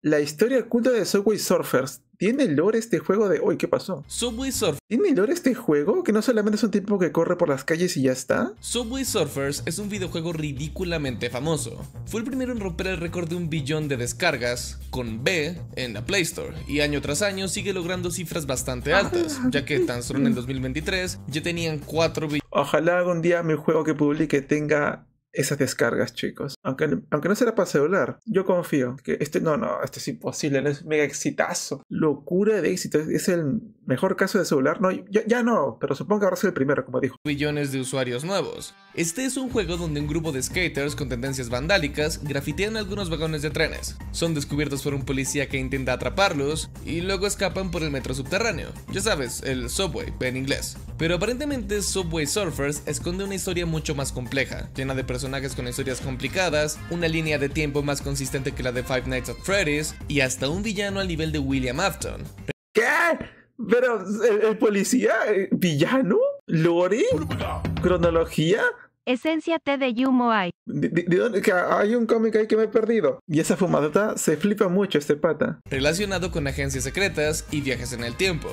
La historia oculta de Subway Surfers. ¿Tiene lore este juego de... Uy, ¿qué pasó? Subway Surfers. ¿Tiene lore este juego? ¿Que no solamente es un tipo que corre por las calles y ya está? Subway Surfers es un videojuego ridículamente famoso. Fue el primero en romper el récord de 1 billón de descargas, con B, en la Play Store, y año tras año sigue logrando cifras bastante altas, ya que tan solo en el 2023 ya tenían 4 billones. Ojalá algún día mi juego que publique tenga esas descargas, chicos. Aunque no será para celular. Yo confío que este es imposible, no es mega exitazo. Locura de éxito. Es el mejor caso de celular. No, ya no, pero supongo que habrá sido el primero, como dijo. Billones de usuarios nuevos. Este es un juego donde un grupo de skaters con tendencias vandálicas grafitean algunos vagones de trenes. Son descubiertos por un policía que intenta atraparlos y luego escapan por el metro subterráneo. Ya sabes, el subway en inglés. Pero aparentemente Subway Surfers esconde una historia mucho más compleja, llena de personajes con historias complicadas, una línea de tiempo más consistente que la de Five Nights at Freddy's y hasta un villano al nivel de William Afton. ¿Qué? ¿Pero el policía? ¿Villano? ¿Lore? ¿Cronología? Esencia T de Yumo hay. ¿De dónde? Que hay un cómic ahí que me he perdido. Y esa fumadota se flipa mucho este pata. Relacionado con agencias secretas y viajes en el tiempo.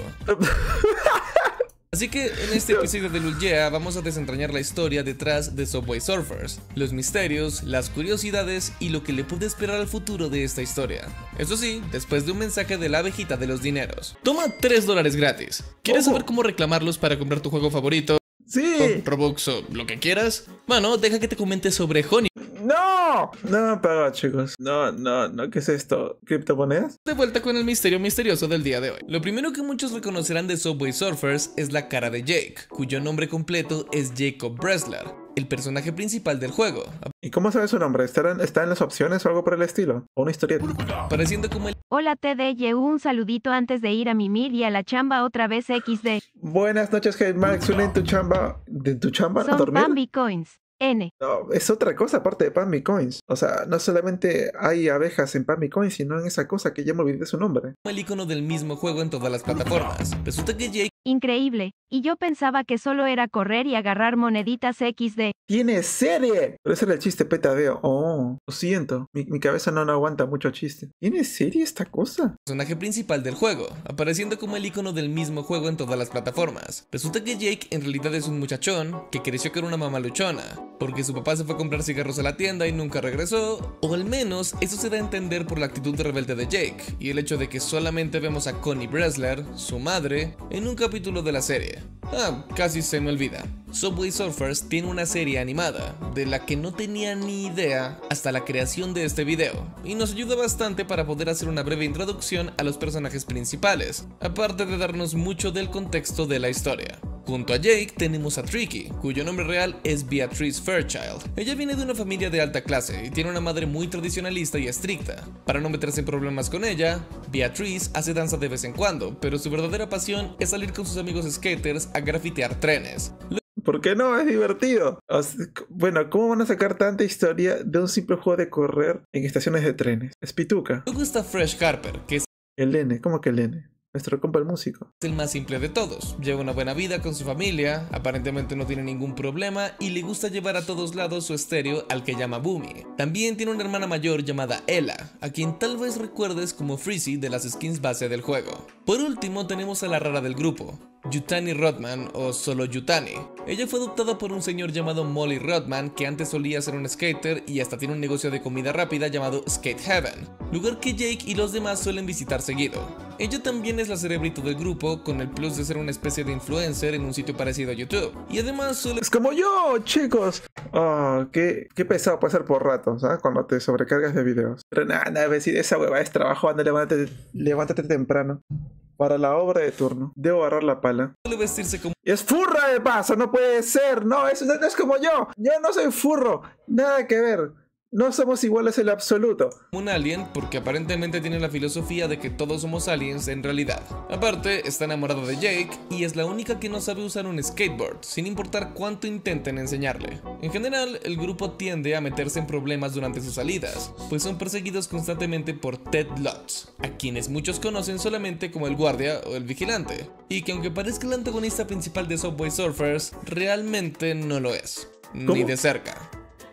Así que en este episodio de Lulgea vamos a desentrañar la historia detrás de Subway Surfers, los misterios, las curiosidades y lo que le puede esperar al futuro de esta historia. Eso sí, después de un mensaje de la abejita de los dineros. Toma $3 gratis. ¿Quieres saber cómo reclamarlos para comprar tu juego favorito? Sí. Robux o lo que quieras. Bueno, deja que te comente sobre Honey. ¡No! No me han pagado, chicos. No. ¿Qué es esto? ¿Criptomonedas? De vuelta con el misterio misterioso del día de hoy. Lo primero que muchos reconocerán de Subway Surfers es la cara de Jake, cuyo nombre completo es Jacob Bresler, el personaje principal del juego. ¿Y cómo sabe su nombre? ¿Está en las opciones o algo por el estilo? ¿O una historieta? Pareciendo como el Hola TDYU, un saludito antes de ir a mimir y a la chamba otra vez XD. Buenas noches, Hey Max. ¿Suena en tu chamba? ¿De tu chamba a Son dormir? Bambi Coins. N. No, es otra cosa aparte de Pammy Coins. O sea, no solamente hay abejas en Pammy Coins, sino en esa cosa que ya me olvidé de su nombre. icono del mismo juego en todas las plataformas. Resulta que Jake Increíble. Y yo pensaba que solo era correr y agarrar moneditas XD. ¡Tiene serie! Pero ese era el chiste petadeo. Oh, lo siento. Mi cabeza no aguanta mucho chiste. ¿Tiene serie esta cosa? personaje principal del juego, apareciendo como el icono del mismo juego en todas las plataformas. Resulta que Jake en realidad es un muchachón que creció con una mamá luchona, porque su papá se fue a comprar cigarros a la tienda y nunca regresó, o al menos eso se da a entender por la actitud rebelde de Jake, y el hecho de que solamente vemos a Connie Bresler, su madre, en un capítulo de la serie. Casi se me olvida. Subway Surfers tiene una serie animada, de la que no tenía ni idea hasta la creación de este video, y nos ayuda bastante para poder hacer una breve introducción a los personajes principales, aparte de darnos mucho del contexto de la historia. Junto a Jake tenemos a Tricky, cuyo nombre real es Beatrice Fairchild. Ella viene de una familia de alta clase y tiene una madre muy tradicionalista y estricta. Para no meterse en problemas con ella, Beatrice hace danza de vez en cuando, pero su verdadera pasión es salir con sus amigos skaters a grafitear trenes. ¿Por qué no? Es divertido. O sea, bueno, ¿cómo van a sacar tanta historia de un simple juego de correr en estaciones de trenes? Es pituca. Luego está Fresh Harper, que es El N, ¿cómo que el N? Nuestro compa el músico. el más simple de todos. Lleva una buena vida con su familia, aparentemente no tiene ningún problema y le gusta llevar a todos lados su estéreo al que llama Boomy. También tiene una hermana mayor llamada Ella, a quien tal vez recuerdes como Freezy de las skins base del juego. Por último tenemos a la rara del grupo, Yutani Rodman o solo Yutani. Ella fue adoptada por un señor llamado Molly Rodman que antes solía ser un skater y hasta tiene un negocio de comida rápida llamado Skate Heaven, lugar que Jake y los demás suelen visitar seguido. Ella también es la cerebrito del grupo, con el plus de ser una especie de influencer en un sitio parecido a YouTube. Y además suele... Es como yo, chicos. Oh, qué pesado pasar por ratos, ¿sabes? Cuando te sobrecargas de videos. Pero nada, decir esa hueva es trabajo, anda, levántate temprano. Para la obra de turno. Debo agarrar la pala. vestirse como ¡Es furra de paso! ¡No puede ser! ¡No! Eso no es como yo. Yo no soy furro. Nada que ver. No somos iguales en lo absoluto. un alien porque aparentemente tiene la filosofía de que todos somos aliens en realidad. Aparte, está enamorada de Jake y es la única que no sabe usar un skateboard, sin importar cuánto intenten enseñarle. En general, el grupo tiende a meterse en problemas durante sus salidas, pues son perseguidos constantemente por Ted Lutz, a quienes muchos conocen solamente como el guardia o el vigilante, y que aunque parezca el antagonista principal de Subway Surfers, realmente no lo es, ni ¿Cómo? de cerca.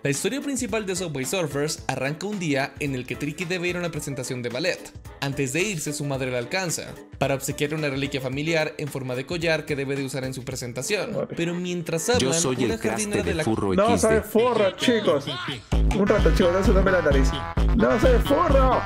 La historia principal de Subway Surfers arranca un día en el que Tricky debe ir a una presentación de ballet. Antes de irse, su madre la alcanza para obsequiarle una reliquia familiar en forma de collar que debe de usar en su presentación. Pero mientras hablan, Yo soy una el traste jardinera de de la furro No, XD. sabe furro, chicos. Un rato, chicos, no se dame la nariz. No, sabe furro.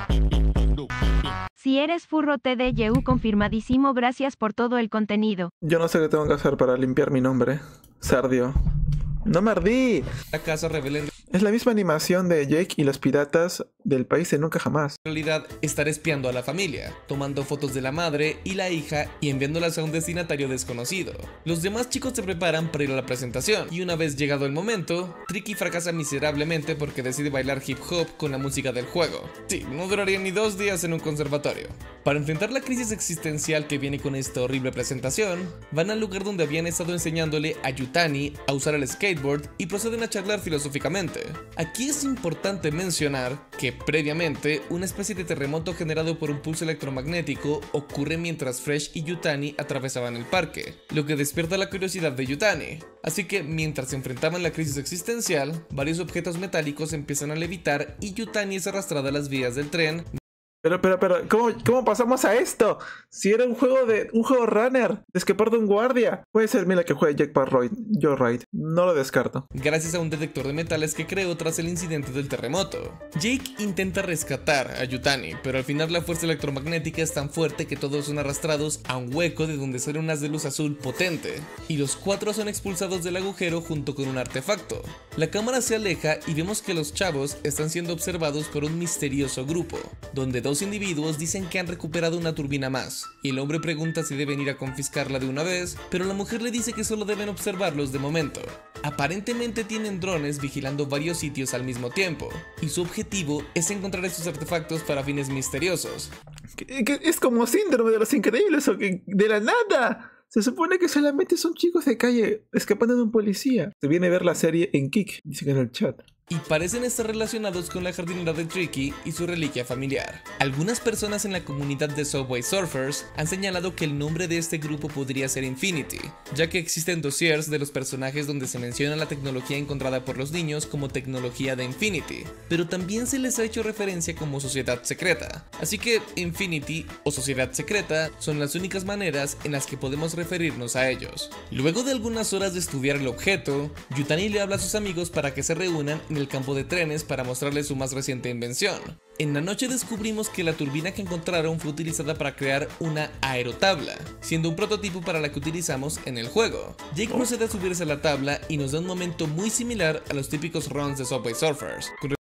Si eres furro TDYU confirmadísimo, gracias por todo el contenido. Yo no sé qué tengo que hacer para limpiar mi nombre. Sardio. No me ardí. casa revelen Es la misma animación de Jake y los piratas del país de nunca jamás. en realidad estar espiando a la familia, tomando fotos de la madre y la hija y enviándolas a un destinatario desconocido. Los demás chicos se preparan para ir a la presentación y una vez llegado el momento, Tricky fracasa miserablemente porque decide bailar hip hop con la música del juego. Sí, no duraría ni 2 días en un conservatorio. Para enfrentar la crisis existencial que viene con esta horrible presentación, van al lugar donde habían estado enseñándole a Yutani a usar el skateboard y proceden a charlar filosóficamente. Aquí es importante mencionar que previamente una especie de terremoto generado por un pulso electromagnético ocurre mientras Fresh y Yutani atravesaban el parque, lo que despierta la curiosidad de Yutani. Así que mientras se enfrentaban la crisis existencial, varios objetos metálicos empiezan a levitar y Yutani es arrastrada a las vías del tren. Pero, ¿cómo pasamos a esto? Si era un juego runner, de escapar de un guardia. Puede ser mira que juegue Jack Parroy, Joyride. No lo descarto. Gracias a un detector de metales que creó tras el incidente del terremoto. Jake intenta rescatar a Yutani, pero al final la fuerza electromagnética es tan fuerte que todos son arrastrados a un hueco de donde sale un haz de luz azul potente, y los 4 son expulsados del agujero junto con un artefacto. La cámara se aleja y vemos que los chavos están siendo observados por un misterioso grupo, donde 2 individuos dicen que han recuperado una turbina más, y el hombre pregunta si deben ir a confiscarla de una vez, pero la mujer le dice que solo deben observarlos de momento. Aparentemente tienen drones vigilando varios sitios al mismo tiempo, y su objetivo es encontrar estos artefactos para fines misteriosos. ¿Qué es como síndrome de los increíbles o que de la nada? Se supone que solamente son chicos de calle escapando de un policía. Se viene a ver la serie en Kik, dicen en el chat. Y parecen estar relacionados con la jardinera de Tricky y su reliquia familiar. Algunas personas en la comunidad de Subway Surfers han señalado que el nombre de este grupo podría ser Infinity, ya que existen dossiers de los personajes donde se menciona la tecnología encontrada por los niños como tecnología de Infinity, pero también se les ha hecho referencia como sociedad secreta. Así que Infinity o sociedad secreta son las únicas maneras en las que podemos referirnos a ellos. Luego de algunas horas de estudiar el objeto, Yutani le habla a sus amigos para que se reúnan en el campo de trenes para mostrarles su más reciente invención. En la noche descubrimos que la turbina que encontraron fue utilizada para crear una aerotabla, siendo un prototipo para la que utilizamos en el juego. Jake procede a subirse a la tabla y nos da un momento muy similar a los típicos runs de Subway Surfers.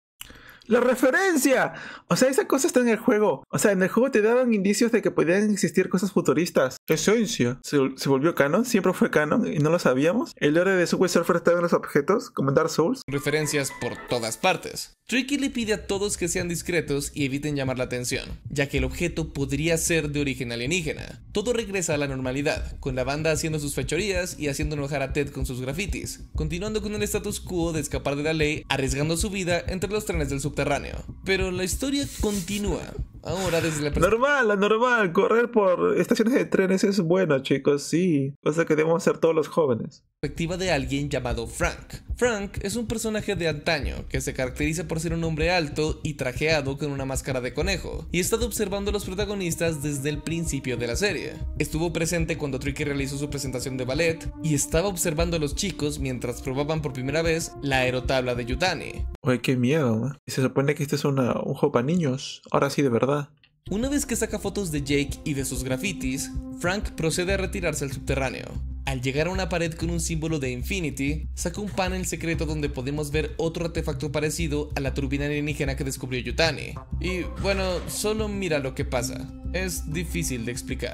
¡La referencia! O sea, esa cosa está en el juego. O sea, en el juego te daban indicios de que podían existir cosas futuristas. Esencia. ¿Se volvió canon? ¿Siempre fue canon y no lo sabíamos? ¿El lore de Subway Surfer estaba en los objetos? ¿Como en Dark Souls? Referencias por todas partes. Tricky le pide a todos que sean discretos y eviten llamar la atención, ya que el objeto podría ser de origen alienígena. Todo regresa a la normalidad, con la banda haciendo sus fechorías y haciendo enojar a Ted con sus grafitis, continuando con el status quo de escapar de la ley, arriesgando su vida entre los trenes del subterráneo. Pero la historia continúa. Ahora desde la Normal, correr por estaciones de trenes es bueno, chicos, sí. Cosa que debemos hacer todos los jóvenes. Perspectiva de alguien llamado Frank. Frank es un personaje de antaño que se caracteriza por ser un hombre alto y trajeado con una máscara de conejo, y ha estado observando a los protagonistas desde el principio de la serie. Estuvo presente cuando Tricky realizó su presentación de ballet y estaba observando a los chicos mientras probaban por primera vez la aerotabla de Yutani. Oye, qué miedo, man. Y se supone que este es un juego para niños. Ahora sí, de verdad. Una vez que saca fotos de Jake y de sus grafitis, Frank procede a retirarse al subterráneo. Al llegar a una pared con un símbolo de Infinity, saca un panel secreto donde podemos ver otro artefacto parecido a la turbina alienígena que descubrió Yutani. Y bueno, solo mira lo que pasa. Es difícil de explicar.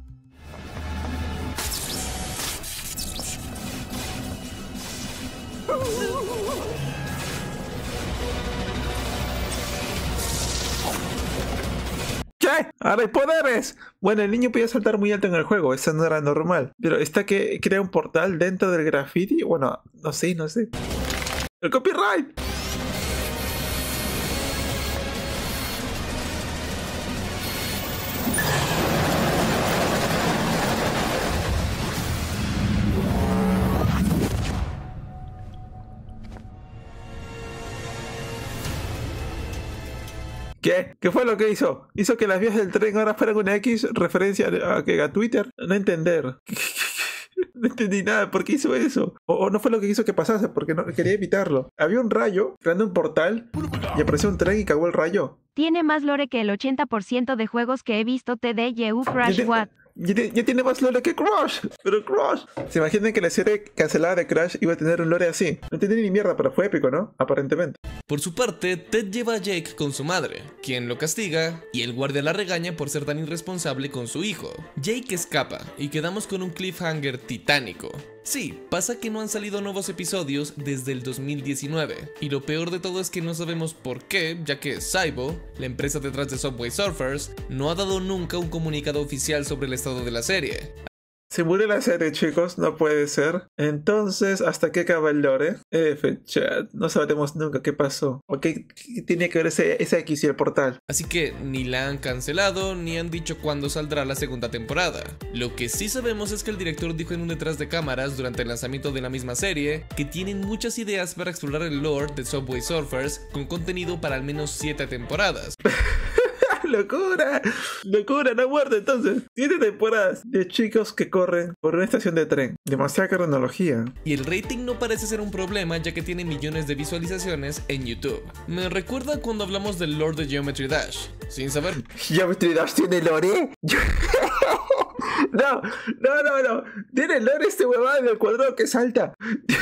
¿Qué? ¡Ahora hay poderes! Bueno, el niño podía saltar muy alto en el juego, eso no era normal. Pero esta que crea un portal dentro del graffiti, bueno, no sé. ¡El copyright! ¿Qué? ¿Qué fue lo que hizo? ¿Hizo que las vías del tren ahora fueran una X referencia a Twitter? No entender. No entendí nada, ¿por qué hizo eso? O no fue lo que hizo que pasase, porque no quería evitarlo. Había un rayo creando un portal y apareció un tren y cagó el rayo. Tiene más lore que el 80% de juegos que he visto TDYU Crash What. Ya tiene más lore que Crash. Pero Crash. ¿Se imaginan que la serie cancelada de Crash iba a tener un lore así? No entendí ni mierda, pero fue épico, ¿no? Aparentemente. Por su parte, Ted lleva a Jake con su madre, quien lo castiga, y el guardia la regaña por ser tan irresponsable con su hijo. Jake escapa, y quedamos con un cliffhanger titánico. Sí, pasa que no han salido nuevos episodios desde el 2019, y lo peor de todo es que no sabemos por qué, ya que Saibo, la empresa detrás de Subway Surfers, no ha dado nunca un comunicado oficial sobre el estado de la serie. Se murió la serie, chicos, no puede ser. Entonces, ¿hasta qué acaba el lore? Chat, no sabremos nunca qué pasó. ¿O qué tiene que ver ese X y el portal? Así que ni la han cancelado ni han dicho cuándo saldrá la segunda temporada. Lo que sí sabemos es que el director dijo en un detrás de cámaras durante el lanzamiento de la misma serie que tienen muchas ideas para explorar el lore de Subway Surfers con contenido para al menos 7 temporadas. ¡Locura! ¡Locura! ¡No muerde entonces! 7 temporadas de chicos que corren por una estación de tren. Demasiada cronología. Y el rating no parece ser un problema ya que tiene millones de visualizaciones en YouTube. Me recuerda cuando hablamos del lore de Geometry Dash. Sin saber. ¿Geometry Dash tiene lore? No. Tiene lore este huevado del cuadrado que salta.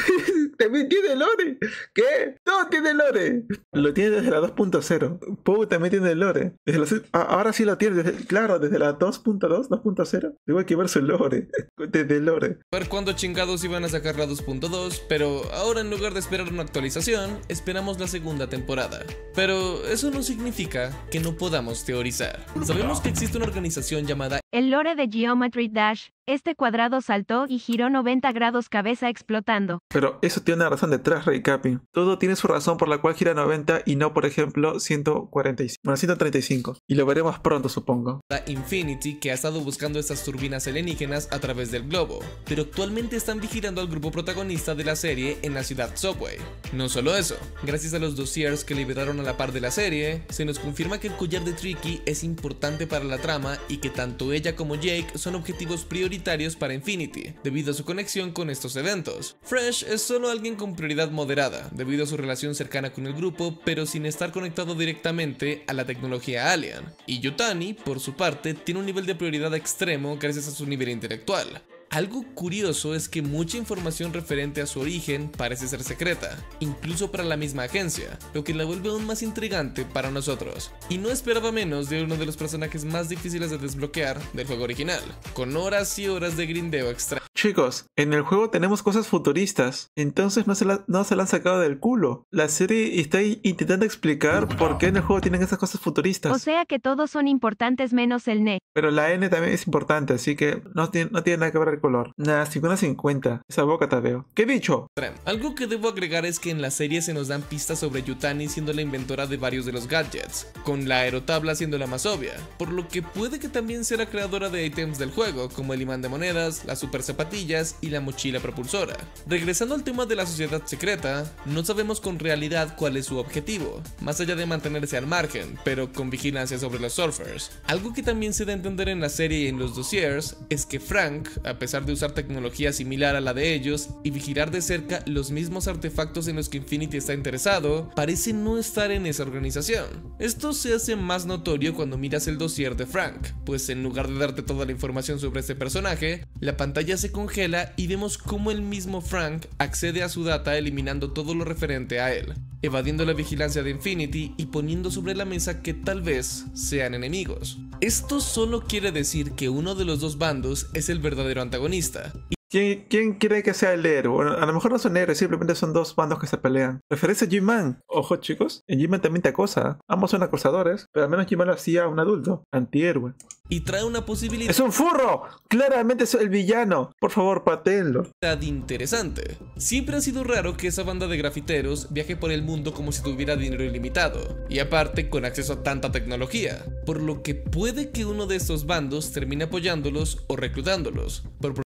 También tiene lore. ¿Qué? Todo tiene lore. Lo tiene desde la 2.0. Pou también tiene lore. Ahora sí lo tiene. Desde la 2.2, 2.0. Tengo que ver su lore. Desde lore. A ver cuándo chingados iban a sacar la 2.2, pero ahora en lugar de esperar una actualización, esperamos la segunda temporada. Pero eso no significa que no podamos teorizar. Sabemos que existe una organización llamada El lore de Geometry Dash. Este cuadrado saltó y giró 90 grados cabeza explotando. Pero eso tiene una razón detrás, Rey Capi. Todo tiene su razón por la cual gira 90 y no, por ejemplo, 145. Bueno, 135. Y lo veremos pronto, supongo. Infinity, que ha estado buscando estas turbinas alienígenas a través del globo, pero actualmente están vigilando al grupo protagonista de la serie en la ciudad Subway. No solo eso, gracias a los dossiers que liberaron a la par de la serie, se nos confirma que el collar de Tricky es importante para la trama y que tanto ella como Jake son objetivos prioritarios para Infinity, debido a su conexión con estos eventos. Fresh es solo alguien con prioridad moderada, debido a su relación cercana con el grupo, pero sin estar conectado directamente a la tecnología alien. Y Yutani, por su parte, tiene un nivel de prioridad extremo gracias a su nivel intelectual. Algo curioso es que mucha información referente a su origen parece ser secreta, incluso para la misma agencia, lo que la vuelve aún más intrigante para nosotros. Y no esperaba menos de uno de los personajes más difíciles de desbloquear del juego original, con horas y horas de grindeo extra. Chicos, en el juego tenemos cosas futuristas, entonces no se la han sacado del culo. La serie está intentando explicar por qué en el juego tienen esas cosas futuristas. O sea que todos son importantes menos el NE. Pero la N también es importante, así que no tiene nada que ver el color. Nada, 50-50. Esa boca, Tadeo. ¿Qué he dicho? Algo que debo agregar es que en la serie se nos dan pistas sobre Yutani siendo la inventora de varios de los gadgets, con la aerotabla siendo la más obvia, por lo que puede que también sea la creadora de ítems del juego, como el imán de monedas, la super zapatillas y la mochila propulsora. Regresando al tema de la sociedad secreta, no sabemos con realidad cuál es su objetivo, más allá de mantenerse al margen, pero con vigilancia sobre los surfers. Algo que también se da a entender en la serie y en los dossiers es que Frank, a pesar de usar tecnología similar a la de ellos y vigilar de cerca los mismos artefactos en los que Infinity está interesado, parece no estar en esa organización. Esto se hace más notorio cuando miras el dossier de Frank, pues en lugar de darte toda la información sobre este personaje, la pantalla se congela y vemos cómo el mismo Frank accede a su data eliminando todo lo referente a él, evadiendo la vigilancia de Infinity y poniendo sobre la mesa que tal vez sean enemigos. Esto solo quiere decir que uno de los dos bandos es el verdadero antagonista. ¿Quién cree que sea el héroe? Bueno, a lo mejor no son héroes, simplemente son dos bandos que se pelean. Referencia a G-Man. Ojo, chicos, en G-Man también te acosa. Ambos son acosadores, pero al menos G-Man lo hacía a un adulto, antihéroe. Y trae una posibilidad... ¡Es un furro! ¡Claramente es el villano! Por favor, patéenlo. Interesante. Siempre ha sido raro que esa banda de grafiteros viaje por el mundo como si tuviera dinero ilimitado, y aparte con acceso a tanta tecnología, por lo que puede que uno de estos bandos termine apoyándolos o reclutándolos.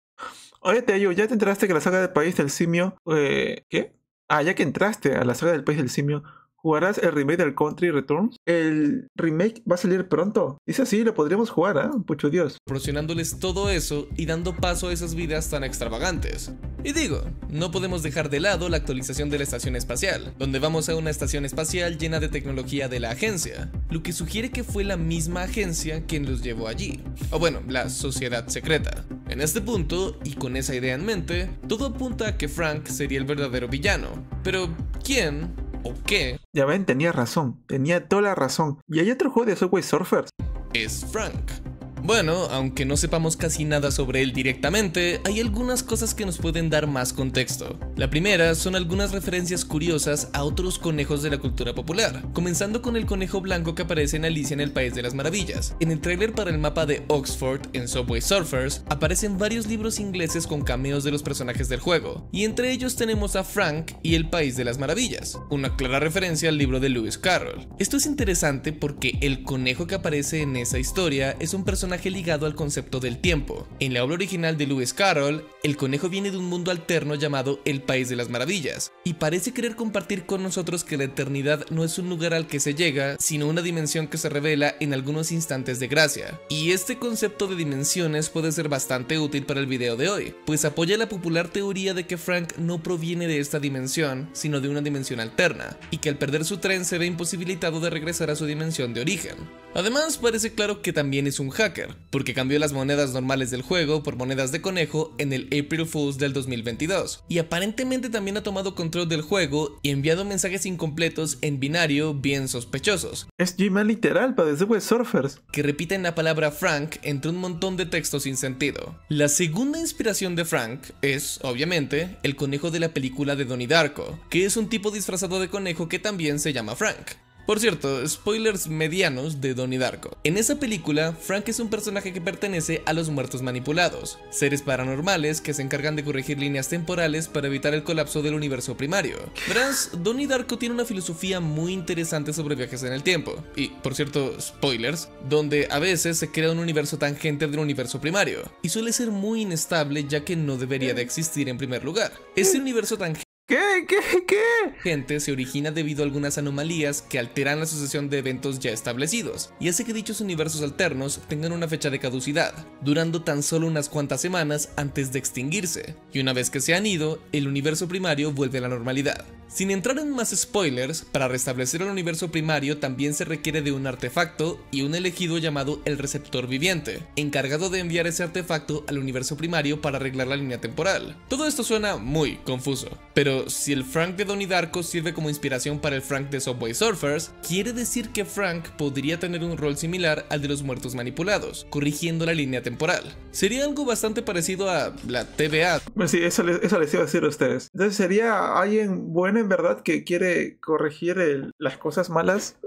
Oye, Teyu, ¿ya te enteraste que la saga del País del Simio... ¿Qué? Ah, ya que entraste a la saga del País del Simio, ¿Jugarás el remake del Country Returns? El remake va a salir pronto. Dice así, lo podríamos jugar, ¿eh? Pucho Dios. Proporcionándoles todo eso y dando paso a esas vidas tan extravagantes. Y digo, no podemos dejar de lado la actualización de la estación espacial, donde vamos a una estación espacial llena de tecnología de la agencia, lo que sugiere que fue la misma agencia quien los llevó allí, o bueno, la sociedad secreta. En este punto, y con esa idea en mente, todo apunta a que Frank sería el verdadero villano, pero ¿quién o qué Ya ven, tenía razón, tenía toda la razón. Y hay otro juego de Subway Surfers. es Frank? Bueno, aunque no sepamos casi nada sobre él directamente, hay algunas cosas que nos pueden dar más contexto. La primera son algunas referencias curiosas a otros conejos de la cultura popular, comenzando con el conejo blanco que aparece en Alicia en el País de las Maravillas. En el tráiler para el mapa de Oxford en Subway Surfers aparecen varios libros ingleses con cameos de los personajes del juego, y entre ellos tenemos a Frank y el País de las Maravillas, una clara referencia al libro de Lewis Carroll. Esto es interesante porque el conejo que aparece en esa historia es un personaje ligado al concepto del tiempo. En la obra original de Lewis Carroll, el conejo viene de un mundo alterno llamado el País de las Maravillas, y parece querer compartir con nosotros que la eternidad no es un lugar al que se llega, sino una dimensión que se revela en algunos instantes de gracia. Y este concepto de dimensiones puede ser bastante útil para el video de hoy, pues apoya la popular teoría de que Frank no proviene de esta dimensión, sino de una dimensión alterna, y que al perder su tren se ve imposibilitado de regresar a su dimensión de origen. Además, parece claro que también es un hacker, porque cambió las monedas normales del juego por monedas de conejo en el April Fools del 2022, y aparentemente también ha tomado control del juego y enviado mensajes incompletos en binario bien sospechosos, Es Gmail literal para The Subway Surfers. que repiten la palabra Frank entre un montón de textos sin sentido. La segunda inspiración de Frank es, obviamente, el conejo de la película de Donnie Darko, que es un tipo disfrazado de conejo que también se llama Frank. Por cierto, spoilers medianos de Donnie Darko. En esa película, Frank es un personaje que pertenece a los muertos manipulados, seres paranormales que se encargan de corregir líneas temporales para evitar el colapso del universo primario. Verás, Donnie Darko tiene una filosofía muy interesante sobre viajes en el tiempo, y, por cierto, spoilers, donde a veces se crea un universo tangente del universo primario, y suele ser muy inestable ya que no debería de existir en primer lugar. Ese universo tangente se origina debido a algunas anomalías que alteran la sucesión de eventos ya establecidos y hace que dichos universos alternos tengan una fecha de caducidad, durando tan solo unas cuantas semanas antes de extinguirse, y una vez que se han ido, el universo primario vuelve a la normalidad. Sin entrar en más spoilers, para restablecer el universo primario también se requiere de un artefacto y un elegido llamado el receptor viviente, encargado de enviar ese artefacto al universo primario para arreglar la línea temporal. Todo esto suena muy confuso, pero si el Frank de Donnie Darko sirve como inspiración para el Frank de Subway Surfers, quiere decir que Frank podría tener un rol similar al de los muertos manipulados, corrigiendo la línea temporal. Sería algo bastante parecido a la TVA. Bueno, sí, eso les iba a decir a ustedes. Entonces sería alguien bueno en verdad que quiere corregir las cosas malas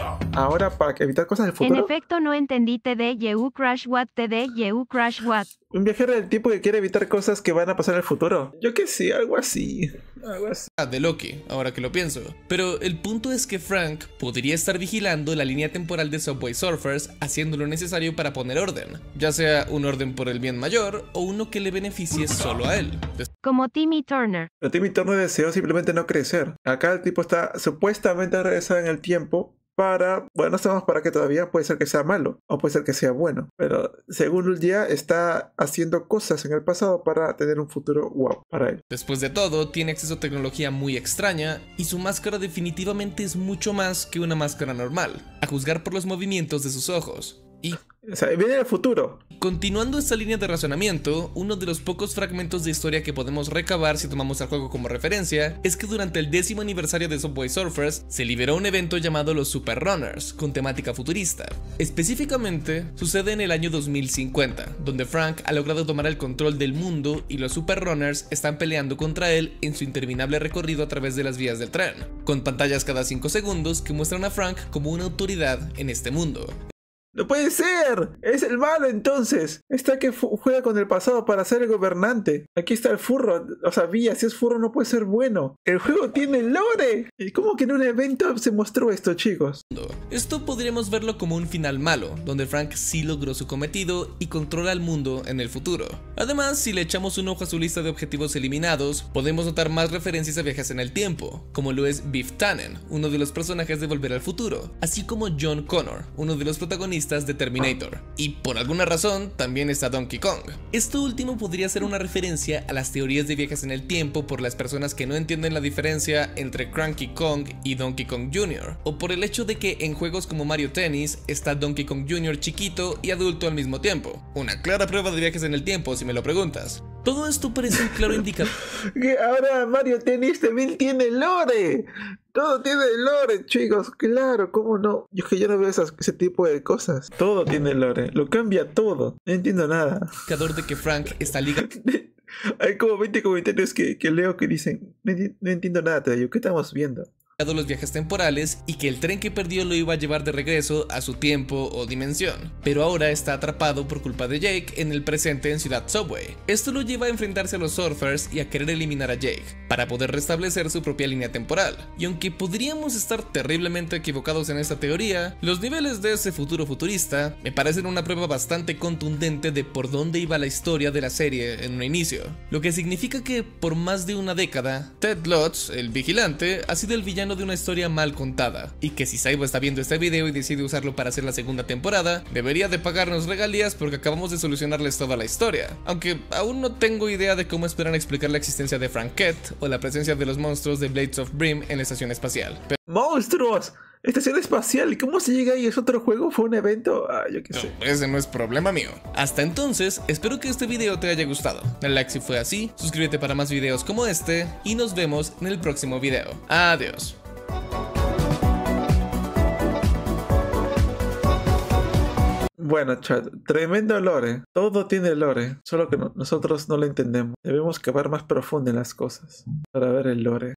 ahora para evitar cosas del En futuro. efecto, no entendí TDYU Crash What TDYU Crash What. Un viajero del tiempo que quiere evitar cosas que van a pasar en el futuro. Yo qué sé, algo así. Algo así. De Loki, ahora que lo pienso. Pero el punto es que Frank podría estar vigilando la línea temporal de Subway Surfers, haciendo lo necesario para poner orden, ya sea un orden por el bien mayor o uno que le beneficie solo a él. Como Timmy Turner. Pero Timmy Turner deseó simplemente no crecer. Acá el tipo está supuestamente regresado en el tiempo para, bueno, no sabemos para qué todavía, puede ser que sea malo o puede ser que sea bueno, pero según el día está haciendo cosas en el pasado para tener un futuro wow para él. Después de todo, tiene acceso a tecnología muy extraña y su máscara definitivamente es mucho más que una máscara normal, a juzgar por los movimientos de sus ojos. Y O sea, viene del futuro. continuando esta línea de razonamiento, uno de los pocos fragmentos de historia que podemos recabar si tomamos al juego como referencia es que durante el 10º aniversario de Subway Surfers se liberó un evento llamado los Super Runners, con temática futurista. Específicamente, sucede en el año 2050, donde Frank ha logrado tomar el control del mundo y los Super Runners están peleando contra él en su interminable recorrido a través de las vías del tren, con pantallas cada 5 segundos que muestran a Frank como una autoridad en este mundo. ¡No puede ser! ¡Es el malo entonces! Está que juega con el pasado para ser el gobernante. Aquí está el furro. O sea, Villa, si es furro no puede ser bueno. ¡El juego tiene lore! ¿Y cómo que en un evento se mostró esto, chicos? Esto podríamos verlo como un final malo, donde Frank sí logró su cometido y controla el mundo en el futuro. Además, si le echamos un ojo a su lista de objetivos eliminados, podemos notar más referencias a viajes en el tiempo, como lo es Biff Tannen, uno de los personajes de Volver al Futuro, así como John Connor, uno de los protagonistas de Terminator. Y por alguna razón, también está Donkey Kong. Esto último podría ser una referencia a las teorías de viajes en el tiempo por las personas que no entienden la diferencia entre Cranky Kong y Donkey Kong Jr., o por el hecho de que en juegos como Mario Tennis está Donkey Kong Jr. chiquito y adulto al mismo tiempo. Una clara prueba de viajes en el tiempo, si me lo preguntas. Todo esto parece un claro indicador. Que ahora Mario Tennis también tiene lore. Todo tiene lore, chicos. Claro, ¿cómo no? Yo no veo ese tipo de cosas. Todo tiene lore. Lo cambia todo. No entiendo nada. Indicador de que Frank está ligado. Hay como 20 comentarios que leo que dicen: no entiendo nada, Tayo. ¿Qué estamos viendo? Los viajes temporales y que el tren que perdió lo iba a llevar de regreso a su tiempo o dimensión, pero ahora está atrapado por culpa de Jake en el presente en Ciudad Subway. Esto lo lleva a enfrentarse a los Surfers y a querer eliminar a Jake, para poder restablecer su propia línea temporal. Y aunque podríamos estar terriblemente equivocados en esta teoría, los niveles de ese futuro futurista me parecen una prueba bastante contundente de por dónde iba la historia de la serie en un inicio, lo que significa que por más de una década, Ted Lutz, el vigilante, ha sido el villano de una historia mal contada, y que si Saibo está viendo este video y decide usarlo para hacer la segunda temporada, debería de pagarnos regalías porque acabamos de solucionarles toda la historia, aunque aún no tengo idea de cómo esperan explicar la existencia de Franquette o la presencia de los monstruos de Blades of Brim en la estación espacial. ¡Monstruos! Estación espacial, ¿y cómo se llega ahí? ¿Es otro juego? ¿Fue un evento? Yo qué sé. No, ese no es problema mío. Hasta entonces, espero que este video te haya gustado. Dale like si fue así, suscríbete para más videos como este y nos vemos en el próximo video. Adiós. Bueno, chat, tremendo lore. Todo tiene lore, solo que nosotros no lo entendemos. Debemos cavar más profundo en las cosas para ver el lore.